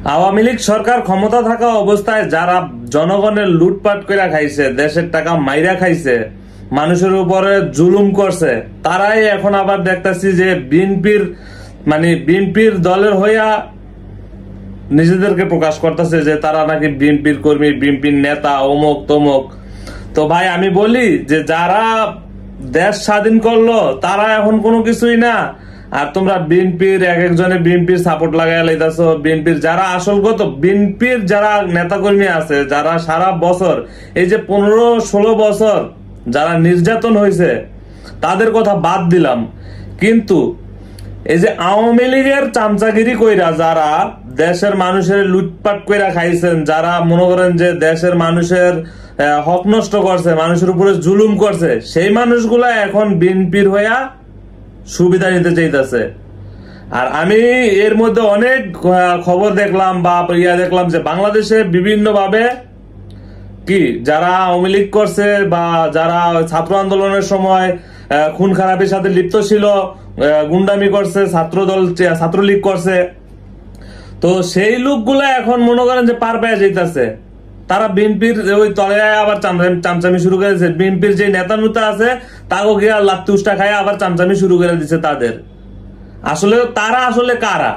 আওয়ামী লীগ সরকার ক্ষমতা থাকা অবস্থায় যারা জনগণের লুটপাট করে খাইছে, দেশের টাকা মাইরা খাইছে, মানুষের উপরে জুলুম করছে, তারাই এখন আবার দেখতেছি যে বিএনপির দলের হইয়া নিজেদেরকে প্রকাশ করতেছে যে তারা নাকি বিএনপির কর্মী, বিএনপির নেতা, অমুক তমুক। তো ভাই আমি বলি যে যারা দেশ স্বাধীন করলো তারা এখন কোনো কিছুই না, আর তোমরা বিএনপির এক একজনে বিএনপির সাপোর্ট লাগাই লাইতাছো। বিএনপির যারা আসলগত বিএনপির যারা নেতাকর্মী আছে, যারা সারা বছর এই যে 15-16 বছর যারা নির্যাতন হয়েছে তাদের কথা বাদ দিলাম, কিন্তু এই যে আওয়ামী লীগের চামচাগিরি কইরা যারা দেশের মানুষের লুটপাট কইরা খাইছেন, যারা মনে করেন যে দেশের মানুষের হক নষ্ট করছে, মানুষের উপরে জুলুম করছে, সেই মানুষগুলা এখন বিএনপির হইয়া সুবিধা নিতে চাইতেছে। আর আমি এর মধ্যে অনেক খবর দেখলাম বা দেখলাম যে বাংলাদেশে বিভিন্ন ভাবে কি যারা আওয়ামী লীগ করছে বা যারা ছাত্র আন্দোলনের সময় খুন খারাপের সাথে লিপ্ত ছিল, গুন্ডামি করছে, ছাত্রলীগ করছে, তো সেই লোকগুলা এখন মনে করেন যে পার পেয়ে যাইতেছে। তারা বিএনপির ওই তলে আবার চামচামি শুরু করেছে। বিএনপির যে নেতা নুতা আছে তাকে গিয়ে লাত্তি উষ্টা খায় আবার চামচামি শুরু করে দিচ্ছে তাদের। আসলে তারা আসলে কারা,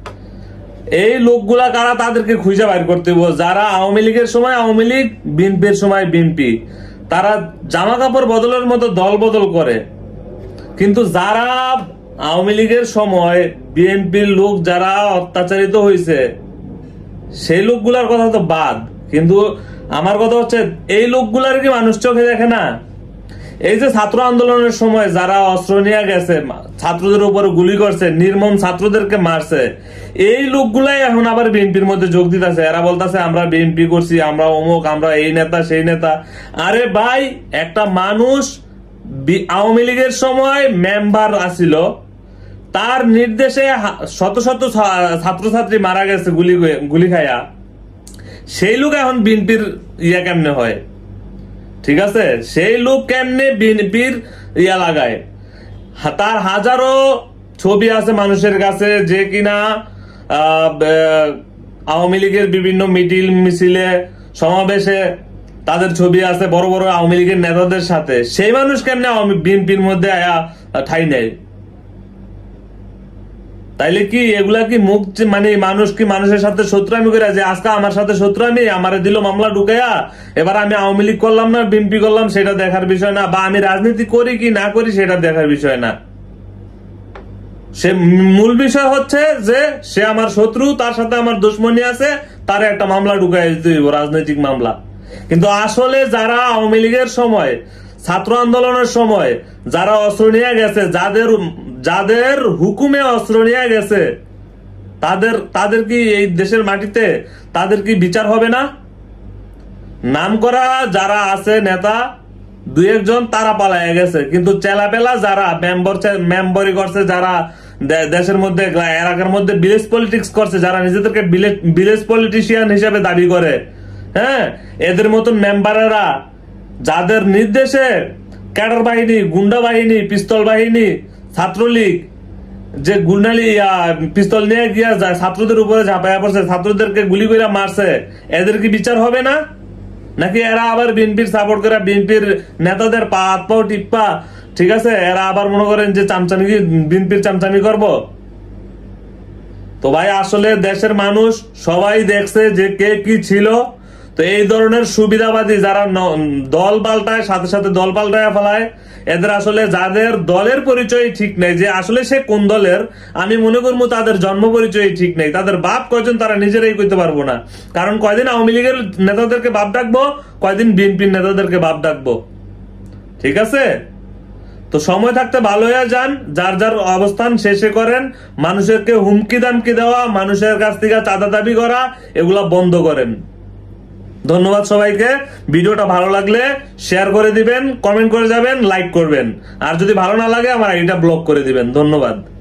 এই লোকগুলা কারা তাদেরকে খুঁজে বাইর করতে হবে। যারা আওয়ামী লীগের সময় আওয়ামী লীগ, বিএনপির সময় বিএনপি, তারা জামা কাপড় বদলের মতো দল বদল করে, কিন্তু যারা আওয়ামী লীগের সময় বিএনপির লোক যারা অত্যাচারিত হয়েছে সেই লোকগুলার কথা তো বাদ, কিন্তু আমার কথা হচ্ছে এই লোকগুলার কি মানুষ চোখে দেখে না? এই যে ছাত্র আন্দোলনের সময় যারা অস্ত্র নিয়ে গেছে, ছাত্রদের উপরে গুলি করছে, নির্মম ছাত্রদেরকে মারছে, এই লোকগুলাই এখন আবার বিএনপির মধ্যে যোগ দিতেছে। এরা বলতেছে আমরা বিএনপি করছি, আমরা অমুক, আমরা এই নেতা সেই নেতা। আরে ভাই, একটা মানুষ আওয়ামী লীগের সময় মেম্বার আসিল, তার নির্দেশে শত শত ছাত্রছাত্রী মারা গেছে গুলি খাইয়া, সেই লোক এখন বিএনপির ইয়া কেমনে হয়? ঠিক আছে, সেই লোক কেমনে বিএনপির ইয়া লাগায়? তার হাজারো ছবি আছে মানুষের কাছে যে কিনা আওয়ামী লীগের বিভিন্ন মিটিং মিছিলে সমাবেশে তাদের ছবি আছে বড় বড় আওয়ামী লীগের নেতাদের সাথে। সেই মানুষ কেমনে বিএনপির মধ্যে ঠাই নেয়? তাইলে কি এগুলা কি মুখ মানুষ কি মানুষের সাথে শত্রুমি করে, যে আজকে আমার সাথে শত্রুমি, আমারে দিল মামলা ঢুকাইয়া, এবার আমি আওয়ামী লীগ করলাম না বিএনপি করলাম সেটা দেখার বিষয় না, বা আমি রাজনীতি করি কি না করি সেটা দেখার বিষয় না। সে মূল বিষয় হচ্ছে যে সে আমার শত্রু, তার সাথে আমার দুশ্মনী আছে, তার একটা মামলা ঢুকাই দিতে হইব, রাজনৈতিক মামলা। কিন্তু আসলে যারা আওয়ামী লীগের সময়, ছাত্র আন্দোলনের সময় যারা অস্ত্র নিয়ে গেছে, যাদের হুকুমে অস্ত্র নিয়ে গেছে, তাদের কি এই দেশের মাটিতে তাদের কি বিচার হবে না? নাম করা যারা আছে নেতা দুই একজন তারা পালায় গেছে, কিন্তু চেলাপেলা যারা মেম্বরি করছে, যারা দেশের মধ্যে এলাকার মধ্যে ভিলেজ পলিটিক্স করছে, যারা নিজেদেরকে ভিলেজ পলিটিশিয়ান হিসেবে দাবি করে, হ্যাঁ, এদের মতন মেম্বারেরা যাদের নির্দেশে ক্যাডার বাহিনী, গুন্ডা বাহিনী, পিস্তল বাহিনী, ছাত্রলীগ যে গুন্ডালি পিস্তল নিয়ে গিয়া যায় ছাত্রদের উপরে ঝাঁপাইয়া পড়ছে, ছাত্রদেরকে গুলি করে মারছে, এদের কি বিচার হবে না? নাকি এরা আবার বিএনপির সাপোর্ট করে বিএনপির নেতাদের পা হাত পাও টিপ্পা, ঠিক আছে, এরা আবার মনে করেন যে চামচামি বিএনপির চামচামি করব? তো ভাই আসলে দেশের মানুষ সবাই দেখছে যে কে কি ছিল। তো এই ধরনের সুবিধাবাদী যারা দল পাল্টায়, সাথে সাথে দল পাল্টায় ফেলায়, এদের আসলে যাদের দলের পরিচয় ঠিক নেই, যে আসলে সে কোন দলের, আমি মনে করবো তাদের জন্ম পরিচয় ঠিক নেই, তাদের বাপ কয়জন তারা নিজেরাই কইতে পারবো না। কারণ কয়দিন আওয়ামী লীগের নেতাদেরকে বাপ ডাকবো, কয়দিন বিএনপির নেতাদেরকে বাপ ডাকবো। ঠিক আছে, তো সময় থাকতে ভালো হয়ে যান, যার যার অবস্থান শেষে করেন। মানুষেরকে হুমকি দামকি দেওয়া, মানুষের কাছ থেকে চাঁদা দাবি করা, এগুলা বন্ধ করেন। ধন্যবাদ সবাইকে। ভিডিওটা ভালো লাগলে শেয়ার করে দিবেন, কমেন্ট করে যাবেন, লাইক করবেন, আর যদি ভালো না লাগে আমার আইডিটা ব্লক করে দিবেন। ধন্যবাদ।